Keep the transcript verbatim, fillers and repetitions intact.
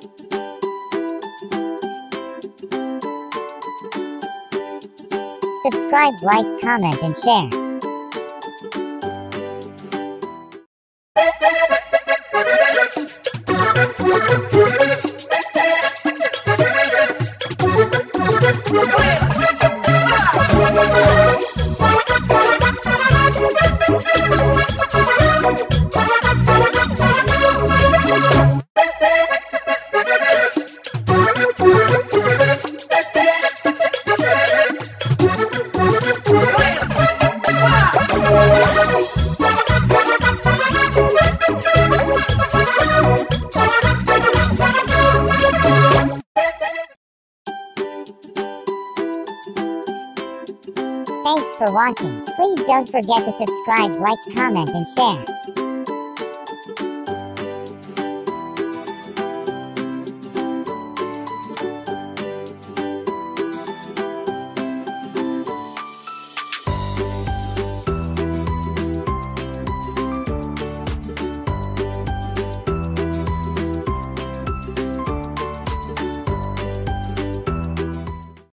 Subscribe, like, comment, and share. Thanks for watching. Please don't forget to subscribe, like, comment, and share.